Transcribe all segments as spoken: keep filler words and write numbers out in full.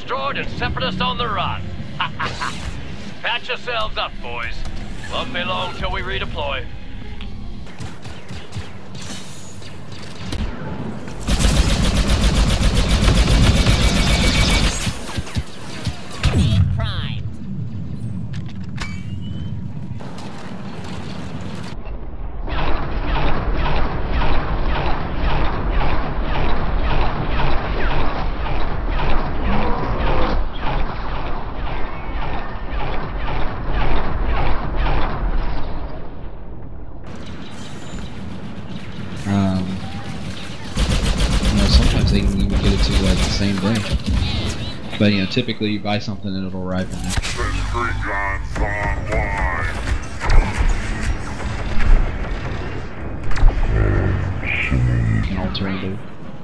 destroyed and separatists on the run. Ha ha ha. Patch yourselves up, boys. Won't be long till we redeploy. Um, you know, sometimes they can even get it to like the same day. But you know, typically you buy something and it'll arrive in there. An alternative.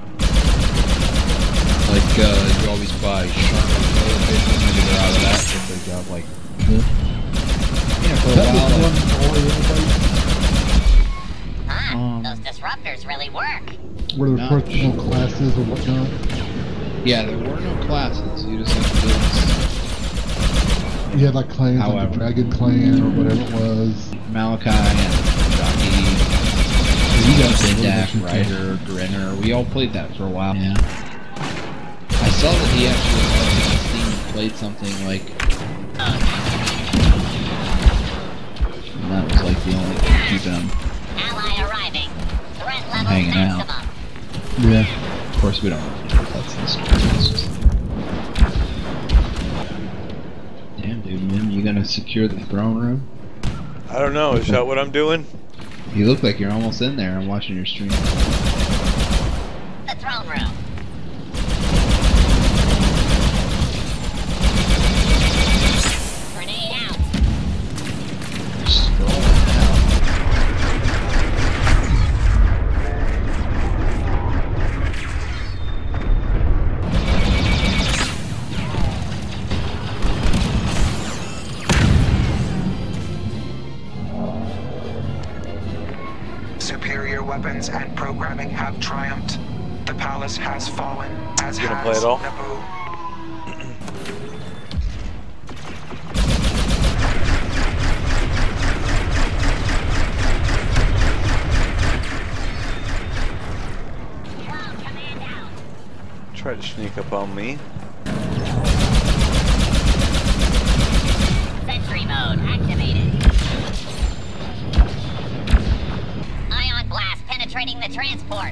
Like, uh, you always buy shark television, maybe they're out of that if they got like, yeah, for a while. Huh, Um, those disruptors really work. Were there No. personal classes or whatnot? Yeah, there were no classes. You just had to build You had like clans, like However. the Dragon Clan or whatever it was. Malachi and Jockey, You guys were Zindak, really Ryder, Grinner. We all played that for a while. Yeah. I saw that he actually on Steam played something like, and that was like the only thing keeping him Ally arriving. Threat level hanging out. maximum. Yeah. Of course, we don't know. That's this. It's just... Damn, dude, man, you gonna secure the throne room? I don't know, is that what I'm doing? You look like you're almost in there. I'm watching your stream. The throne room. Grenade out. Scrolling now. Superior weapons and programming have triumphed. The palace has fallen, as You gonna has play it all? Naboo. Drone command out. Try to sneak up on me. Sentry mode activated. Ion blast penetrating the transport.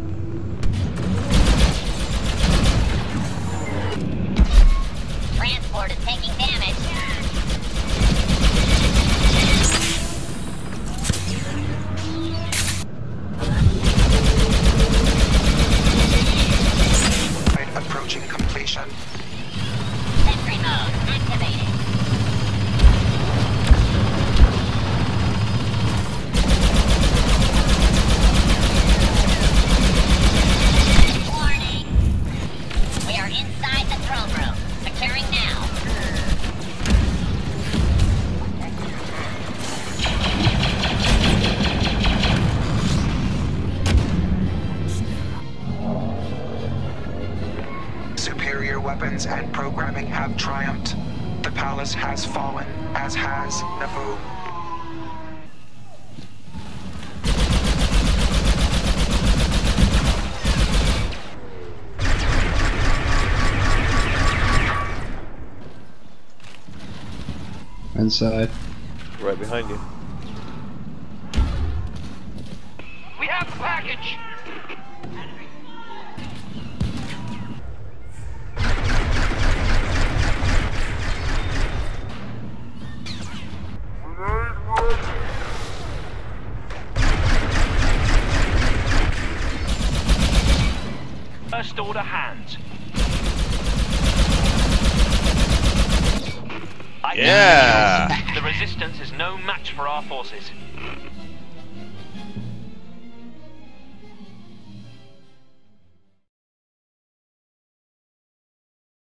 Transport is taking damage. Right, approaching completion. Sentry mode activated. Warning! We are inside the throne room. Securing now. Superior weapons and programming have triumphed. The palace has fallen, as has Naboo. Inside. Right behind you. We have the package! First order hands. I Yeah! The resistance is no match for our forces.